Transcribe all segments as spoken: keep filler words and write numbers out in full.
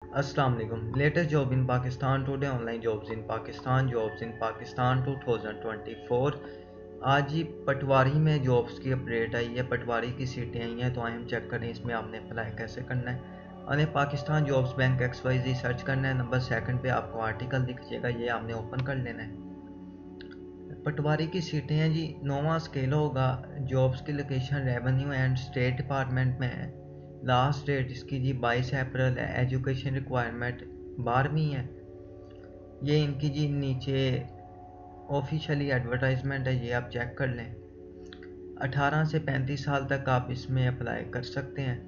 अस्सलाम वालेकुम। Latest job in Pakistan today, online jobs in Pakistan, jobs in Pakistan two thousand twenty four. आज ही पटवारी में जॉब्स की अपडेट आई है, पटवारी की सीटें आई हैं, तो आए हम चेक करें इसमें आपने अप्लाई कैसे करना है। अने Pakistan jobs bank X Y Z search करना है। नंबर सेकंड पे आपको आर्टिकल दिखिएगा, ये आपने ओपन कर लेना है। पटवारी की सीटें हैं जी, नौवां स्केल होगा। जॉब्स की location revenue and state department में है। लास्ट डेट इसकी जी बाईस अप्रैल है। एजुकेशन रिक्वायरमेंट बारहवीं है। ये इनकी जी नीचे ऑफिशियली एडवर्टाइजमेंट है, ये आप चेक कर लें। अठारह से पैंतीस साल तक आप इसमें अप्लाई कर सकते हैं।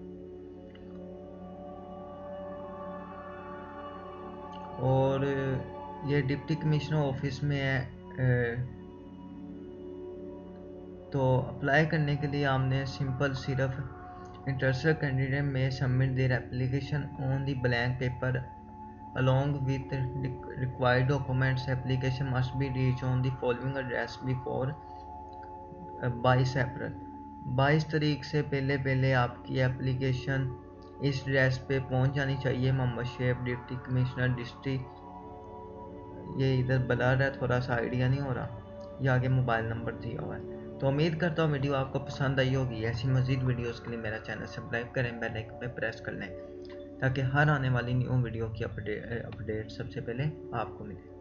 और ये डिप्टी कमिश्नर ऑफिस में है। तो अप्लाई करने के लिए आपने सिंपल सिर्फ इंटरेस्टेड कैंडिडेट में submit their application on the blank paper along with required documents. Application must be reached on the following address before बाईस अप्रैल। बाईस तारीख से पहले पहले आपकी एप्लीकेशन इस एड्रेस पे पहुंच जानी चाहिए। Mohammad Sheikh, deputy commissioner district. ये इधर बता रहा है, थोड़ा सा आइडिया नहीं हो रहा। ये आगे मोबाइल नंबर दिया हुआ है। तो उम्मीद करता हूँ वीडियो आपको पसंद आई होगी। ऐसी मज़ीद वीडियोस के लिए मेरा चैनल सब्सक्राइब करें, बेल आइकन पे प्रेस कर लें ताकि हर आने वाली न्यू वीडियो की अपडेट अपडेट सबसे पहले आपको मिले।